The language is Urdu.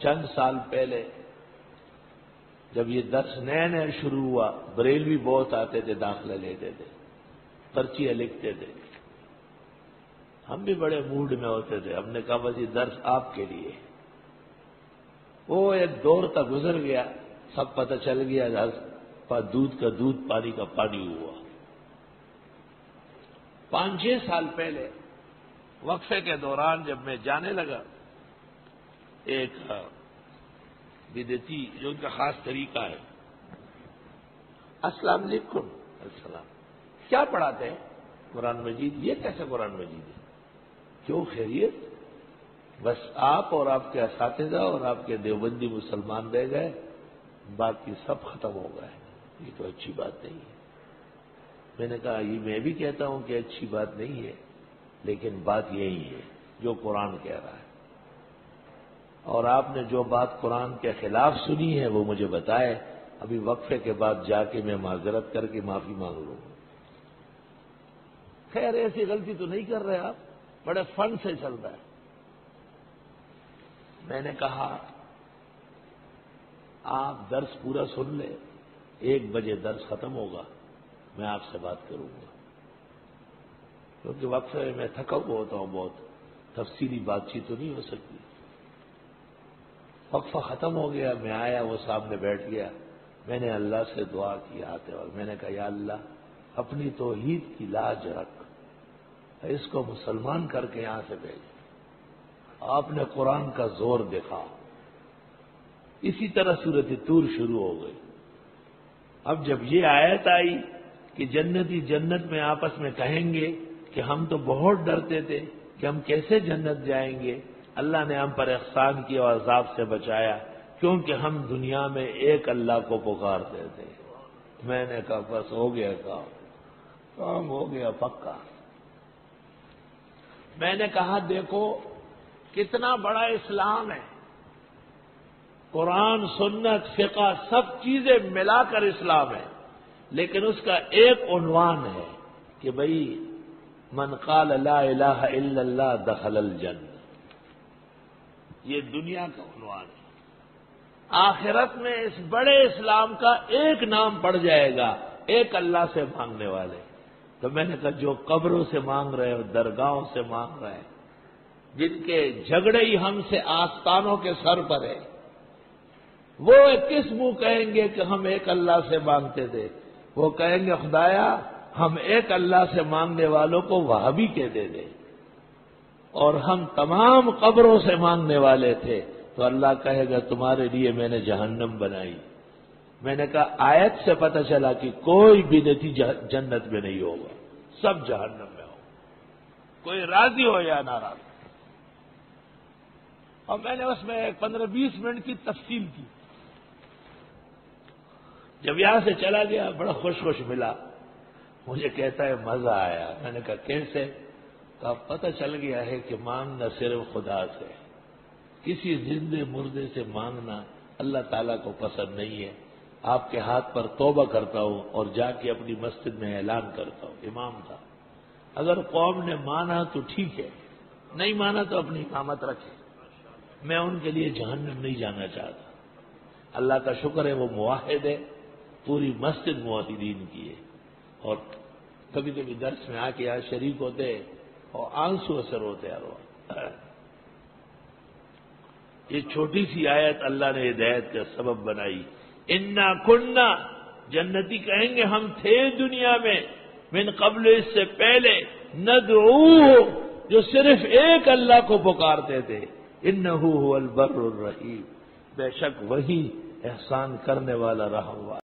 چند سال پہلے جب یہ درس نئے نئے شروع ہوا، بریلوی بہت آتے تھے، داخلہ لیتے تھے، پرچیاں لکھتے تھے، ہم بھی بڑے موڈ میں ہوتے تھے. ہم نے کہا بس یہ درس آپ کے لیے. وہ ایک دور تک گزر گیا، سب پتہ چل گیا، دودھ کا دودھ، پانی کا پانی ہوا. 5-6 سال پہلے وقفے کے دوران جب میں جانے لگا، ایک بدعتی جو ان کا خاص طریقہ ہے، السلام علیکم، السلام، کیا پڑھاتے ہیں؟ قرآن مجید. یہ کیسے قرآن مجید ہے؟ کیوں خیریت؟ بس آپ اور آپ کے اساتذہ اور آپ کے دیوبندی مسلمان رہ گئے، باقی سب ختم ہو گئے. یہ تو اچھی بات نہیں ہے. میں نے کہا یہ میں بھی کہتا ہوں کہ اچھی بات نہیں ہے، لیکن بات یہی ہے جو قرآن کہہ رہا ہے. اور آپ نے جو بات قرآن کے خلاف سنی ہے وہ مجھے بتائے. ابھی وقفے کے بعد جا کے میں معذرت کر کے معافی مانگ لوں گا. خیر ایسی غلطی تو نہیں کر رہے آپ، بڑے فن سے چل رہا ہے. میں نے کہا آپ درس پورا سن لیں، 1 بجے درس ختم ہوگا، میں آپ سے بات کروں گا. کیونکہ وقفے میں تھکا ہوا ہوتا ہوں، بہت تفصیلی بات چیت تو نہیں ہو سکتی. وقفہ ختم ہو گیا، میں آیا، وہ سامنے بیٹھ گیا. میں نے اللہ سے دعا کی آتے وقت. میں نے کہا یا اللہ اپنی توحید کی لاج رکھ، اس کو مسلمان کر کے یہاں سے بھیج. آپ نے قرآن کا زور دیکھا. اسی طرح سورۃ طور شروع ہو گئی. اب جب یہ آیت آئی کہ جنتی جنت میں آپس میں کہیں گے کہ ہم تو بہت ڈرتے تھے کہ ہم کیسے جنت جائیں گے، اللہ نے ہم پر احسان کیا اور عذاب سے بچایا کیونکہ ہم دنیا میں ایک اللہ کو پکارتے تھے. میں نے کہا بس ہو گیا کام ہو گیا پکا. میں نے کہا دیکھو کتنا بڑا اسلام ہے، قرآن، سنت، فقہ، سب چیزیں ملا کر اسلام ہے، لیکن اس کا ایک عنوان ہے کہ بھئی من قال لا الہ الا اللہ دخل الجنہ. یہ دنیا کا عنوان ہے. آخرت میں اس بڑے اسلام کا ایک نام پڑ جائے گا، ایک اللہ سے مانگنے والے. تو میں نے کہا جو قبروں سے مانگ رہے ہیں، درگاہوں سے مانگ رہے ہیں، جن کے جھگڑے ہی ہم سے آستانوں کے سر پر ہے، وہ کس منہ کہیں گے کہ ہم ایک اللہ سے مانگتے تھے؟ وہ کہیں گے خدایا ہم ایک اللہ سے مانگنے والوں کو وہابی کہتے تھے اور ہم تمام قبروں سے مانگنے والے تھے. تو اللہ کہے گا تمہارے لیے میں نے جہنم بنائی. میں نے کہا آیت سے پتہ چلا کہ کوئی بدعتی جنت میں نہیں ہوگا، سب جہنم میں ہو، کوئی راضی ہو یا ناراض. اور میں نے اس میں 15-20 منٹ کی تفصیل کی. جب یہاں سے چلا گیا بڑا خوش ملا. مجھے کہتا ہے مزہ آیا. میں نے کہا کیسے؟ کہا پتہ چل گیا ہے کہ مانگنا صرف خدا سے، کسی زندے مردے سے مانگنا اللہ تعالیٰ کو پسند نہیں ہے. آپ کے ہاتھ پر توبہ کرتا ہوں اور جا کے اپنی مسجد میں اعلان کرتا ہوں. امام تھا، اگر قوم نے مانا تو ٹھیک ہے، نہیں مانا تو اپنی امامت رکھے. میں ان کے لیے جہنم نہیں جانا چاہتا. اللہ کا شکر ہے وہ موحد ہے، پوری مسجد موحدین کی ہے. اور کبھی کبھی درس میں آ کے یہاں شریک ہوتے اور آنسو اثر ہوتے ہیں. یہ چھوٹی سی آیت اللہ نے ہدایت کا سبب بنائی. انا کننا، جنتی کہیں گے ہم تھے دنیا میں من قبل، اس سے پہلے، ندعوہ، جو صرف ایک اللہ کو پکارتے تھے، انہ هو البر الرحیم، بے شک وہی احسان کرنے والا رحم والا.